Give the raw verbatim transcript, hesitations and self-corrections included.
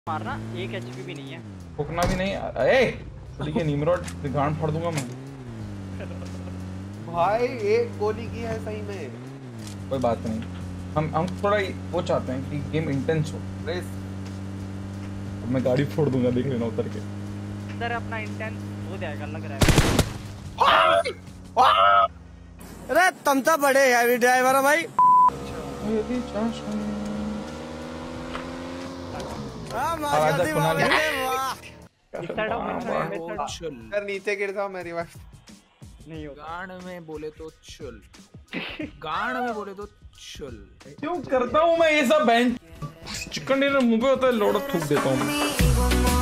मारना, एक एचपी भी नहीं है। फूकना भी नहीं। ए ठीक है निमरोड गांड फाड़ दूंगा मैं। भाई एक गोली की है सही में। कोई बात नहीं, हम हम थोड़ा वो चाहते हैं कि गेम इंटेंस हो। रेस अब मैं गाड़ी फोड़ दूंगा, देख लेना उतर के। अंदर अपना इंटेंस हो जाएगा लग रहा है। अरे तुम तो बड़े हैवी ड्राइवर हो भाई। सर नीचे गिर जाओ, मेरी बात नहीं होगा। गांड में बोले तो चुल, गांड में बोले तो चुल। क्यों करता हूँ मैं ये सब? बैंक चिकन डिनर मुंह पे होता है, लोड़ा थूक देता हूँ।